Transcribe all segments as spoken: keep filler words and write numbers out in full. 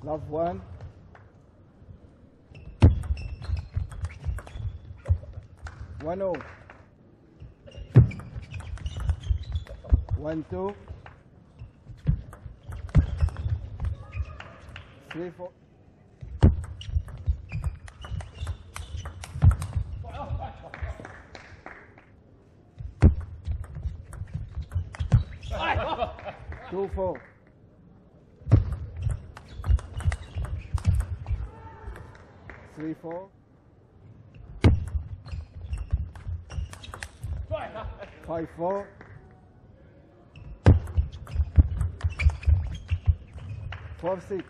Love one. One oh. One two. Three four. Two four. Three four. Five four. Four six.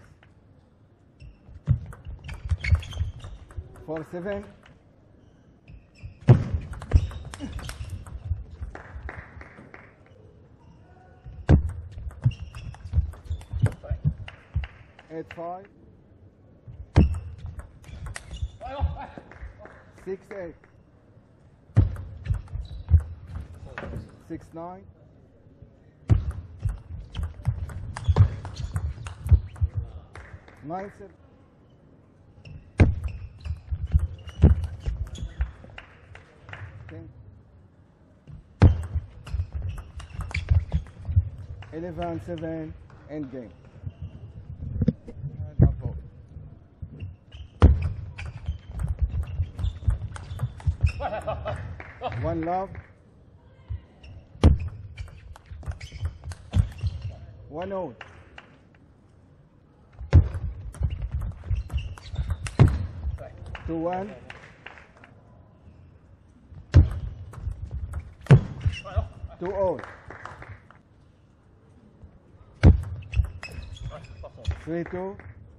Four seven. Eight five. Six eight. Six nine. Nine seven. Ten. Eleven seven. End game. One love. One out. Two one. Two out. Three two.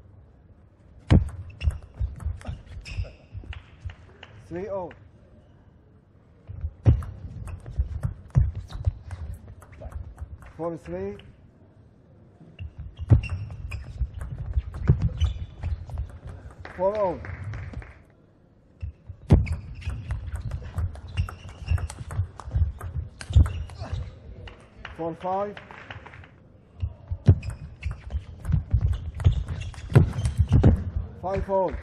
Three out. Four three. Four out. Four five. Five out.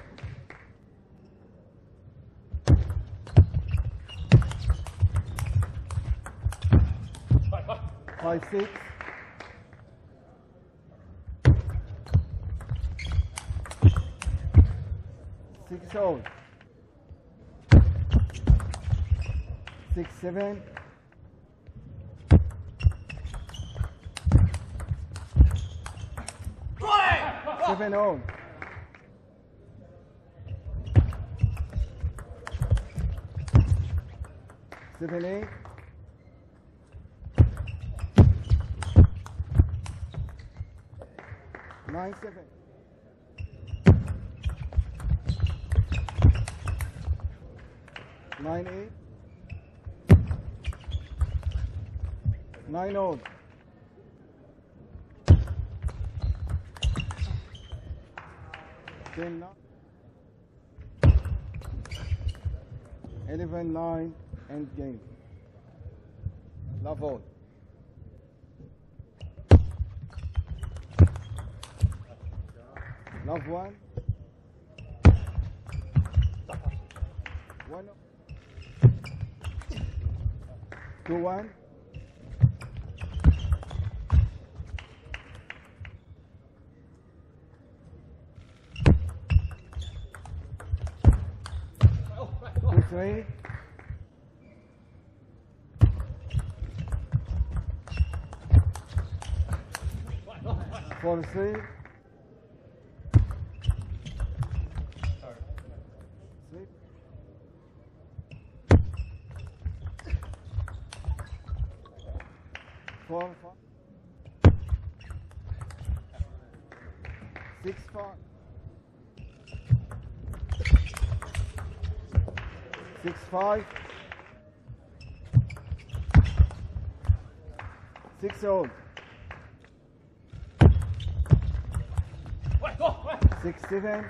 Five six. Six out. Six seven. Seven out. Seven eight. Nine seven. Nine eight. Nine old. Ten nine. Eleven nine. End game. Love all. Love one. One. Two one. Two three. Four three. Three. Four five. Six five. Six five. Six old. Six seven.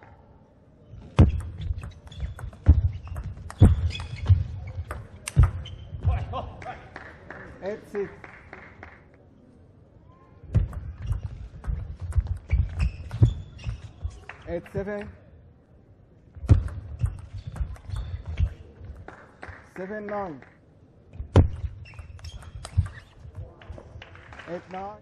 Eight six. eight seven, seven nine, eight nine,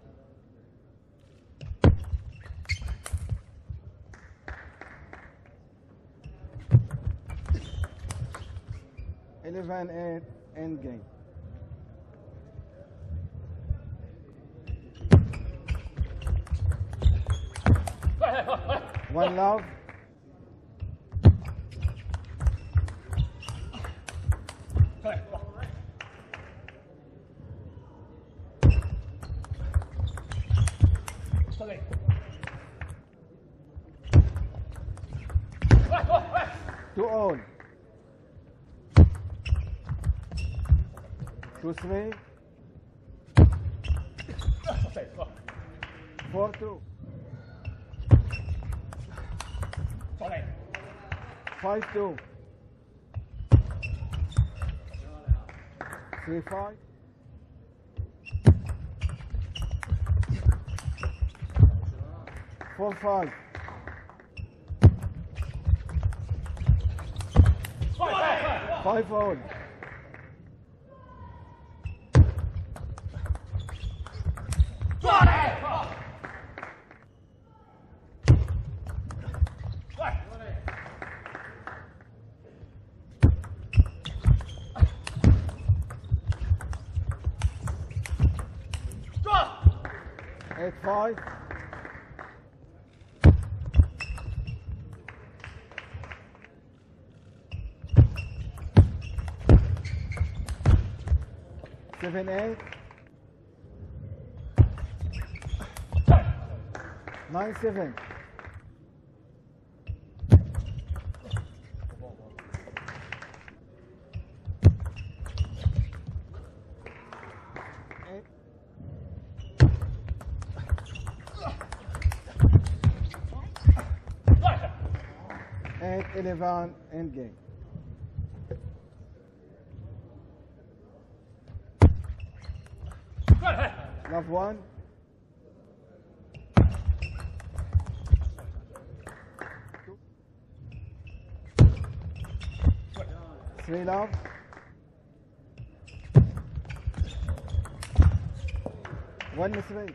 eleven eight, end game. One love. Two all. Two three. Four two. Five two. Three five. Four five. Five all. Eight five. Seven eight. Nine seven. Eight. Eight eleven, end game. Love one. Three love. One three.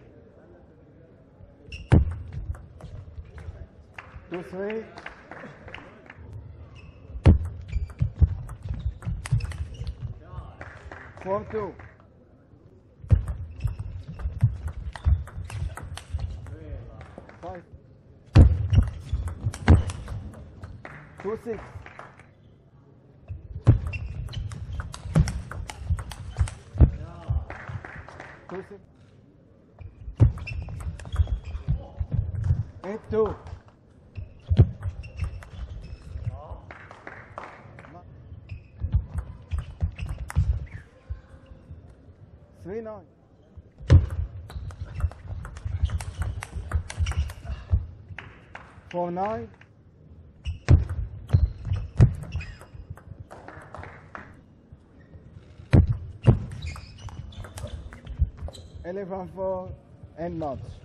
Two three. Four two. Five. Two six. Two six. Eight two. Three nine. Four nine. Eleven four, and match.